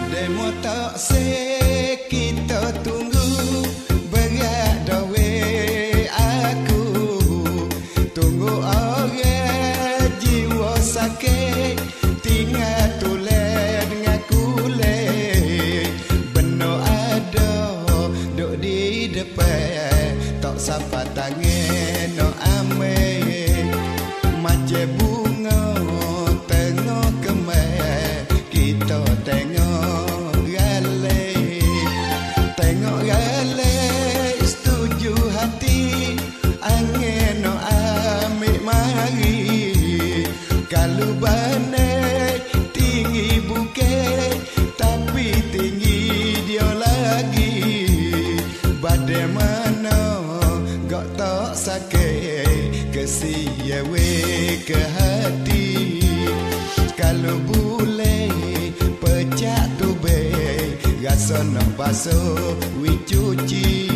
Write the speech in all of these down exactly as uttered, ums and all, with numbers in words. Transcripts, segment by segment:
Demo tak se kita tunggu berat dawe aku tunggu orang jiwa sakit tinggal tulen dengan kulit beno ada duk di depan tak sapa tangan no ame macam bunga tengok kemai kita tengok gale tengok gale setuju hati angin no amik mari kalau bandai tinggi bukit tapi tinggi dia lagi badai mana gak tak sakit kesia we ke hati kalau boleh pecah tu be rasa nak basuh we cuci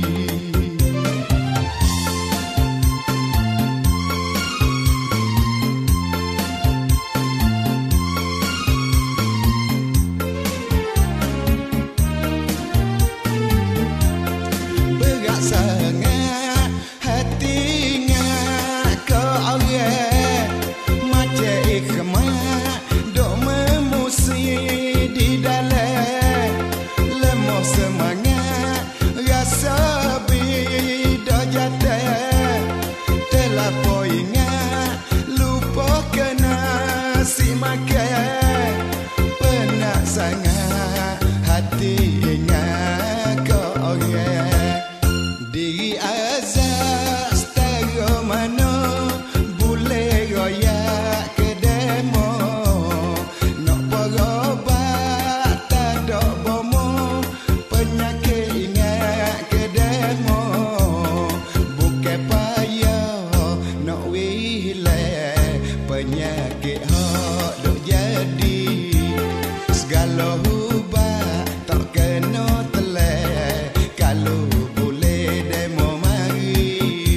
berat sangat hatinya ke orang macam ikhmat dok memusi di dalam lemah semangat rasa bida jatuh telah ingat lupa kena si makan penat sangat hati ingat ke orang diri azas setara mana boleh royak ke demo nak berobat tak ada bomo penyakit ingat ke demo bukan payah nak wilayah penyakit hak duk jadi segala ubat tak kena telah kalau boleh demo mari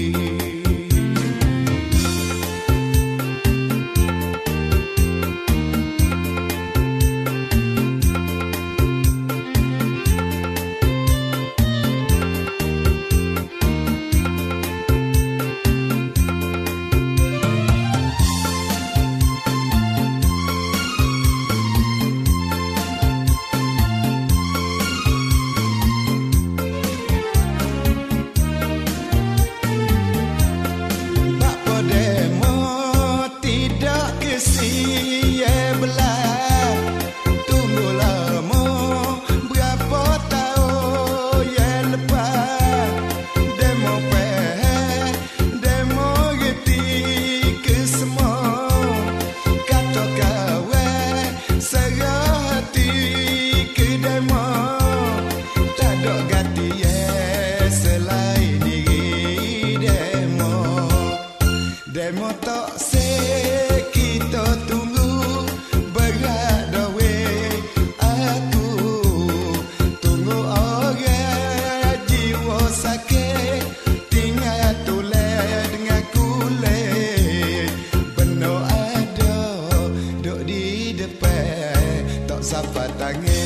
kesia belah tunggu lama berapa tahun yang lepas demo peh demo reti ke semua kata kawan serah hati ke demo tak ada ganti yeah, selain diri demo demo tak se kita tunggu berat dawe aku tunggu orang jiwa sakit tinggal tulen dengan kulit beno ada duk di depan tak sapa tangan